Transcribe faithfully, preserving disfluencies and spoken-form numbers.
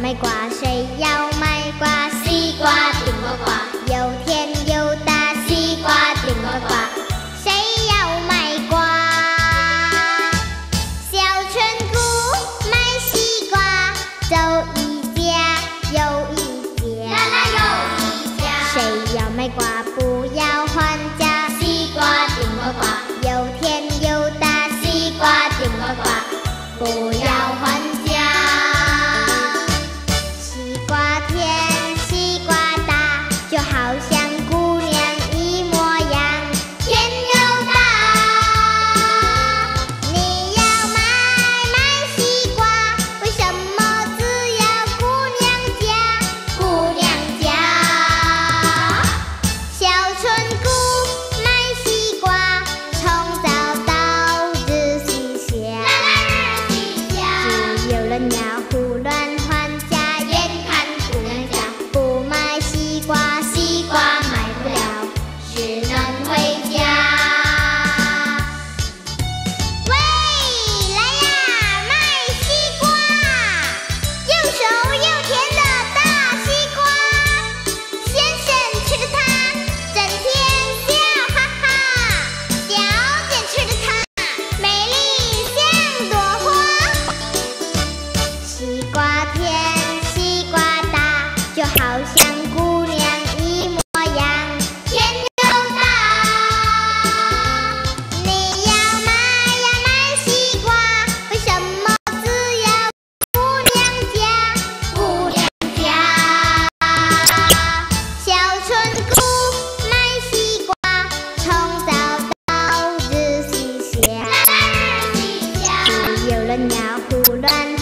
卖瓜？谁要买瓜？ 西瓜顶呱呱， 又甜又大， 西瓜顶呱呱。 谁要买瓜？小村姑卖西瓜，走一家又一家， 啦啦又一家。 谁要买瓜？不要还价。 西瓜顶呱呱， 又甜又大， 西瓜顶呱呱，不要还价。 西瓜甜，西瓜大，就好像姑娘一模样， 甜又大。 你要买买西瓜，为什么只要姑娘家？ 姑娘家。 小村姑卖西瓜，从早到日西下， 啦啦日西下。 只有人要胡乱还价， 眼看姑娘家， 不买西瓜， 西瓜买不了，只能回家。 喂，来呀，卖西瓜，又熟又甜的大西瓜，先生吃它整天笑哈哈，小姐吃了它美丽像朵花。西瓜甜，西瓜大，就好像姑娘一模样， 甜又大。 你要买呀买西瓜，为什么只要姑娘家？ 姑娘家。 小村姑卖西瓜，从早到日西下， 啦啦日西下。 只有人要胡乱